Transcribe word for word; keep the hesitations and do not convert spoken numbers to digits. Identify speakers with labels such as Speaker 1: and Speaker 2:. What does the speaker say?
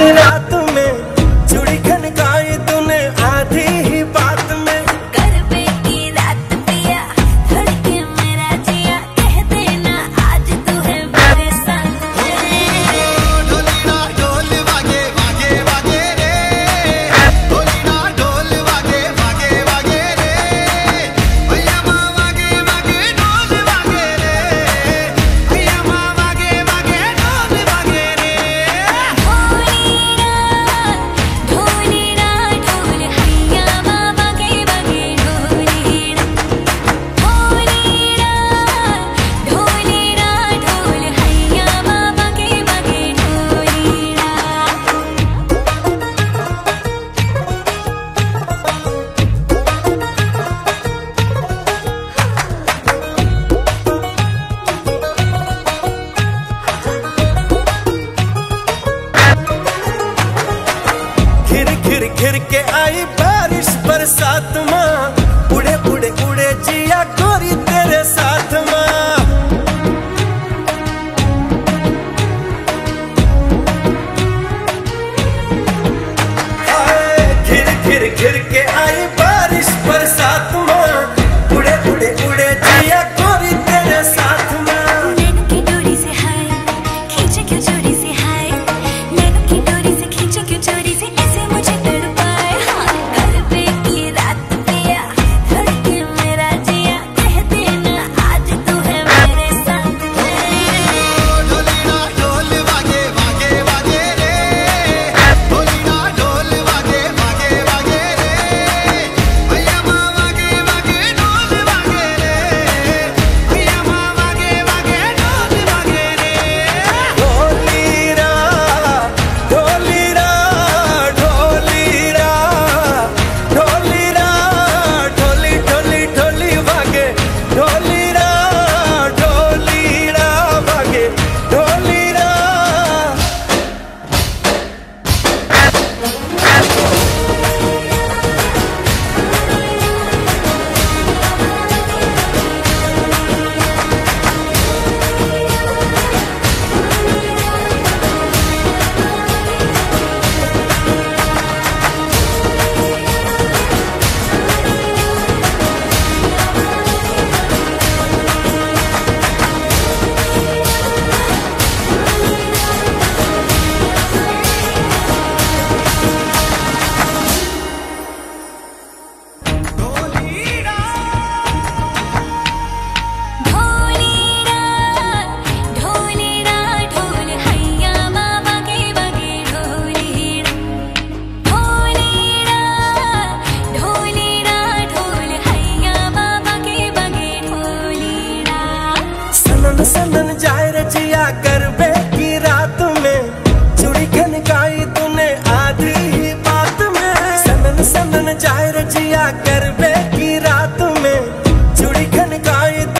Speaker 1: रात में चूड़ी खनकाई तूने आधी ही बात में।
Speaker 2: गरबे की रात पिया धड़के मेरा जिया, कह देना आज तू है मेरे संग।
Speaker 3: ढोलीना ढोल वागे वागे वागे रे, ढोलीना ढोल वागे वागे वागे रे, भैया माँ वागे वागे ढोल वागे रे, भैया माँ वागे वागे ढोल वागे रे।
Speaker 2: ढोलीना ढोलीना ढोल हैया माँ वागे वागे ढोलीना। ढोलीना ढोलीना ढोल हैया माँ वागे वागे ढोलीना।
Speaker 1: घिर घिर घिर के आई बारिश बरसात माँ, उड़े उड़े उड़े जिया गोरी